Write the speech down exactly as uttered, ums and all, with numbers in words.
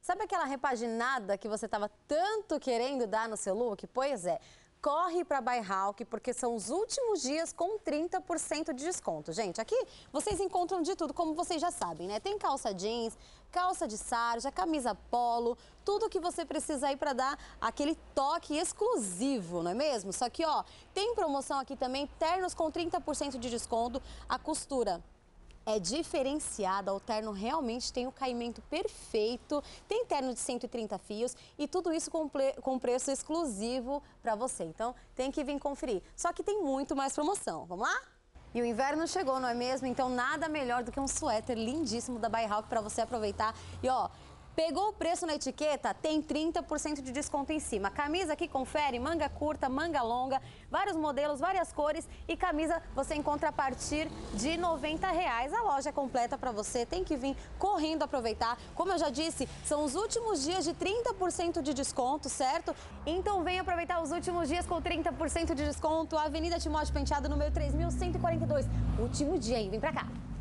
Sabe aquela repaginada que você estava tanto querendo dar no seu look? Pois é. Corre para Baihawk, porque são os últimos dias com trinta por cento de desconto. Gente, aqui vocês encontram de tudo, como vocês já sabem, né? Tem calça jeans, calça de sarja, camisa polo, tudo que você precisa aí para dar aquele toque exclusivo, não é mesmo? Só que, ó, tem promoção aqui também, ternos com trinta por cento de desconto, a costura é diferenciada, o terno realmente tem o caimento perfeito, tem terno de cento e trinta fios e tudo isso com, com preço exclusivo para você. Então tem que vir conferir. Só que tem muito mais promoção. Vamos lá? E o inverno chegou, não é mesmo? Então nada melhor do que um suéter lindíssimo da Baihawk para você aproveitar. E ó, pegou o preço na etiqueta? Tem trinta por cento de desconto em cima. Camisa aqui, confere, manga curta, manga longa, vários modelos, várias cores e camisa você encontra a partir de noventa reais. A loja é completa para você, tem que vir correndo aproveitar. Como eu já disse, são os últimos dias de trinta por cento de desconto, certo? Então vem aproveitar os últimos dias com trinta por cento de desconto. Avenida Timóteo Penteado, número três mil cento e quarenta e dois. Último dia, hein? Vem pra cá.